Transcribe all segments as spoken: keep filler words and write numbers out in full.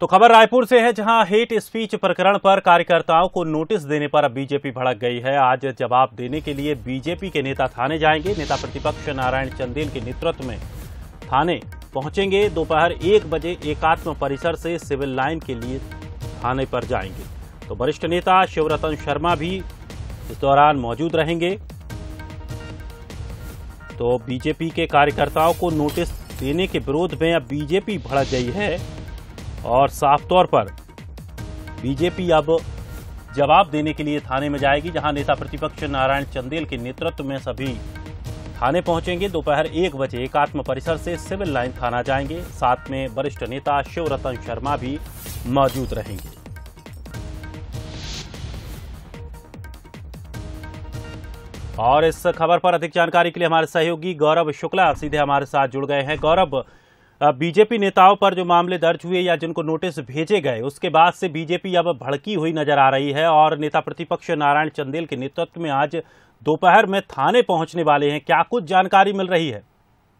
तो खबर रायपुर से है, जहां हेट स्पीच प्रकरण पर कार्यकर्ताओं को नोटिस देने पर अब बीजेपी भड़क गई है। आज जवाब देने के लिए बीजेपी के नेता थाने जाएंगे। नेता प्रतिपक्ष नारायण चंदेल के नेतृत्व में थाने पहुंचेंगे। दोपहर एक बजे एकात्म परिसर से सिविल लाइन के लिए थाने पर जाएंगे। तो वरिष्ठ नेता शिवरतन शर्मा भी इस दौरान मौजूद रहेंगे। तो बीजेपी के कार्यकर्ताओं को नोटिस देने के विरोध में अब बीजेपी भड़क गई है और साफ तौर पर बीजेपी अब जवाब देने के लिए थाने में जाएगी, जहां नेता प्रतिपक्ष नारायण चंदेल के नेतृत्व में सभी थाने पहुंचेंगे। दोपहर एक बजे एकात्म परिसर से सिविल लाइन थाना जाएंगे। साथ में वरिष्ठ नेता शिवरतन शर्मा भी मौजूद रहेंगे। और इस खबर पर अधिक जानकारी के लिए हमारे सहयोगी गौरव शुक्ला सीधे हमारे साथ जुड़ गए हैं। गौरव, बीजेपी नेताओं पर जो मामले दर्ज हुए या जिनको नोटिस भेजे गए, उसके बाद से बीजेपी अब भड़की हुई नजर आ रही है और नेता प्रतिपक्ष नारायण चंदेल के नेतृत्व में आज दोपहर में थाने पहुंचने वाले हैं। क्या कुछ जानकारी मिल रही है?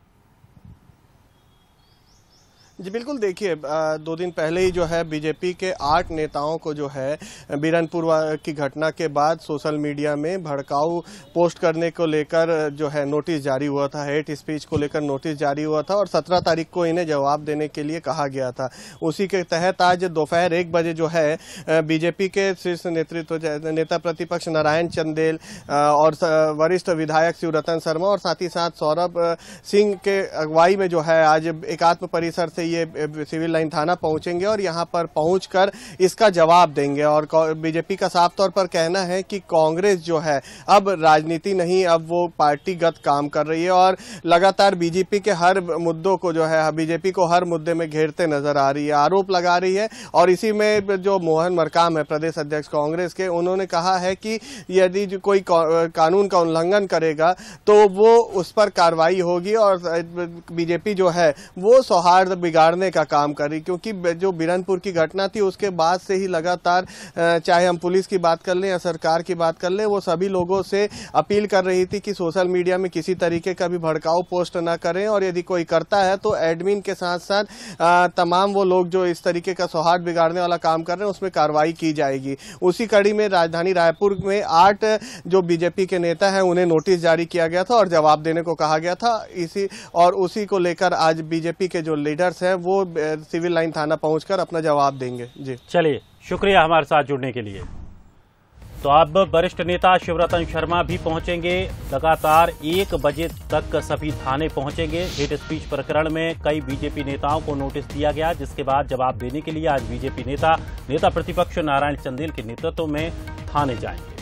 जी बिल्कुल, देखिए दो दिन पहले ही जो है बीजेपी के आठ नेताओं को जो है बिरनपुर की घटना के बाद सोशल मीडिया में भड़काऊ पोस्ट करने को लेकर जो है नोटिस जारी हुआ था। हेट स्पीच को लेकर नोटिस जारी हुआ था और सत्रह तारीख को इन्हें जवाब देने के लिए कहा गया था। उसी के तहत आज दोपहर एक बजे जो है बीजेपी के शीर्ष नेतृत्व नेता प्रतिपक्ष नारायण चंदेल और वरिष्ठ विधायक शिवरतन शर्मा और साथ ही साथ सौरभ सिंह के अगुवाई में जो है आज एकात्म परिसर से ये सिविल लाइन थाना पहुंचेंगे और यहां पर पहुंचकर इसका जवाब देंगे। और बीजेपी का साफ तौर पर कहना है कि कांग्रेस जो है अब राजनीति नहीं, अब वो पार्टीगत काम कर रही है और लगातार बीजेपी के हर मुद्दों को जो है बीजेपी को हर मुद्दे में घेरते नजर आ रही है, आरोप लगा रही है। और इसी में जो मोहन मरकाम है प्रदेश अध्यक्ष कांग्रेस के, उन्होंने कहा है कि यदि कोई कानून का उल्लंघन करेगा तो वो उस पर कार्रवाई होगी और बीजेपी जो है वो सौहार्द बिगाड़ने का काम कर रही, क्योंकि जो बिरनपुर की घटना थी उसके बाद से ही लगातार चाहे हम पुलिस की बात कर लें या सरकार की बात कर लें, वो सभी लोगों से अपील कर रही थी कि सोशल मीडिया में किसी तरीके का भी भड़काऊ पोस्ट ना करें और यदि कोई करता है तो एडमिन के साथ साथ तमाम वो लोग जो इस तरीके का सौहार्द बिगाड़ने वाला काम कर रहे हैं उसमें कार्रवाई की जाएगी। उसी कड़ी में राजधानी रायपुर में आठ जो बीजेपी के नेता हैं उन्हें नोटिस जारी किया गया था और जवाब देने को कहा गया था। इसी और उसी को लेकर आज बीजेपी के जो लीडर्स हैं वो सिविल लाइन थाना पहुंचकर अपना जवाब देंगे। जी चलिए, शुक्रिया हमारे साथ जुड़ने के लिए। तो अब वरिष्ठ नेता शिवरतन शर्मा भी पहुंचेंगे। लगातार एक बजे तक सभी थाने पहुंचेंगे। हेट स्पीच प्रकरण में कई बीजेपी नेताओं को नोटिस दिया गया, जिसके बाद जवाब देने के लिए आज बीजेपी नेता नेता प्रतिपक्ष नारायण चंदेल के नेतृत्व में थाने जाएंगे।